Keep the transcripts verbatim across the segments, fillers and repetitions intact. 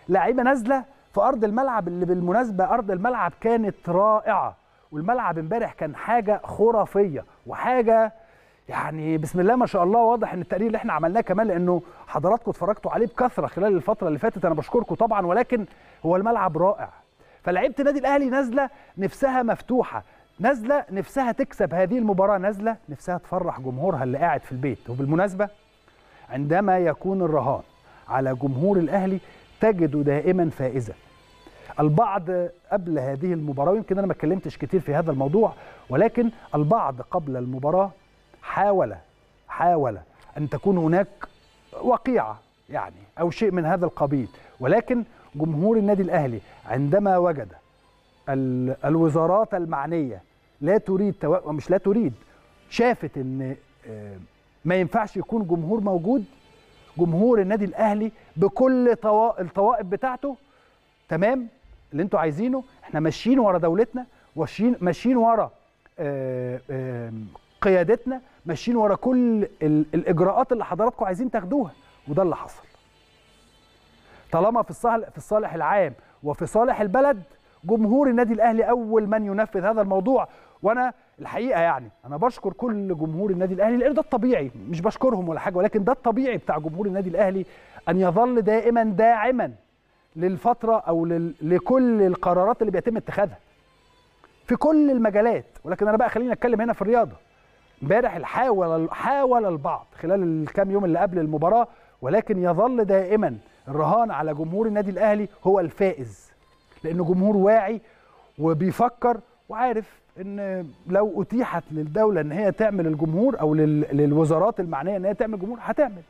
لاعيبه نازله في ارض الملعب اللي بالمناسبه ارض الملعب كانت رائعه، والملعب امبارح كان حاجه خرافيه وحاجه يعني بسم الله ما شاء الله. واضح ان التقرير اللي احنا عملناه كمان لانه حضراتكم اتفرجتوا عليه بكثره خلال الفتره اللي فاتت، انا بشكركم طبعا، ولكن هو الملعب رائع. فلعيبه النادي الاهلي نازله نفسها مفتوحه، نازله نفسها تكسب هذه المباراه، نازله نفسها تفرح جمهورها اللي قاعد في البيت. وبالمناسبه عندما يكون الرهان على جمهور الاهلي تجد دائما فائزا. البعض قبل هذه المباراه، يمكن انا ما اتكلمتش كتير في هذا الموضوع، ولكن البعض قبل المباراه حاول حاول ان تكون هناك وقيعه يعني او شيء من هذا القبيل، ولكن جمهور النادي الاهلي عندما وجد الوزارات المعنيه لا تريد تو... مش لا تريد، شافت ان ما ينفعش يكون جمهور موجود، جمهور النادي الاهلي بكل طوا... الطوائف بتاعته، تمام اللي انتوا عايزينه، احنا ماشيين ورا دولتنا، ماشيين ماشيين ورا آآ آآ قيادتنا، ماشيين ورا كل الاجراءات اللي حضراتكم عايزين تاخدوها، وده اللي حصل. طالما في الصالح في الصالح العام وفي صالح البلد، جمهور النادي الاهلي اول من ينفذ هذا الموضوع. وانا الحقيقه يعني انا بشكر كل جمهور النادي الاهلي، لان ده الطبيعي، مش بشكرهم ولا حاجه، ولكن ده الطبيعي بتاع جمهور النادي الاهلي، ان يظل دائما داعما للفتره او لكل القرارات اللي بيتم اتخاذها في كل المجالات. ولكن انا بقى خليني اتكلم هنا في الرياضه. امبارح حاول حاول البعض خلال الكام يوم اللي قبل المباراه، ولكن يظل دائما الرهان على جمهور النادي الاهلي هو الفائز، لانه جمهور واعي وبيفكر وعارف ان لو اتيحت للدوله ان هي تعمل الجمهور او للوزارات المعنيه ان هي تعمل جمهور هتعمل،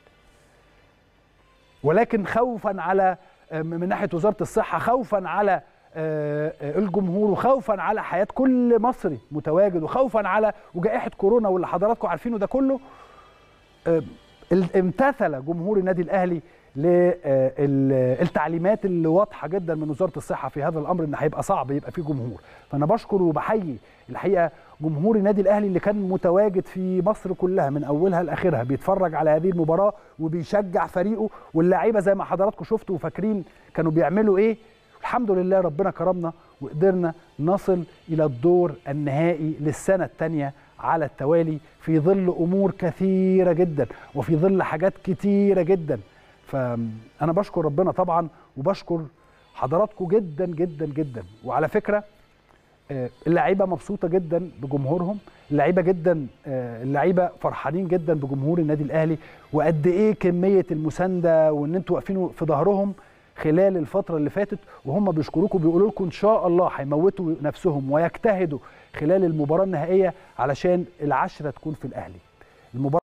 ولكن خوفا على من ناحيه وزاره الصحه، خوفا على الجمهور، وخوفا على حياه كل مصري متواجد، وخوفا على وجائحه كورونا واللي حضراتكم عارفينه ده كله، امتثل جمهور النادي الاهلي للتعليمات اللي واضحه جدا من وزاره الصحه في هذا الامر، ان هيبقى صعب يبقى فيه جمهور. فانا بشكر وبحيي الحقيقه جمهور النادي الاهلي اللي كان متواجد في مصر كلها من اولها لاخرها بيتفرج على هذه المباراه وبيشجع فريقه، واللاعيبه زي ما حضراتكم شفتوا وفاكرين كانوا بيعملوا ايه. الحمد لله ربنا كرمنا وقدرنا نصل الى الدور النهائي للسنه الثانيه على التوالي، في ظل امور كثيره جدا وفي ظل حاجات كثيره جدا. فانا بشكر ربنا طبعا وبشكر حضراتكم جدا جدا جدا. وعلى فكره اللعيبه مبسوطه جدا بجمهورهم، اللعيبه جدا اللعيبه فرحانين جدا بجمهور النادي الاهلي، وقد ايه كميه المسانده وان انتوا واقفين في ظهرهم خلال الفتره اللي فاتت، وهم بيشكروكم بيقولوا لكم ان شاء الله هيموتوا نفسهم ويجتهدوا خلال المباراه النهائيه علشان العشره تكون في الاهلي. المباراة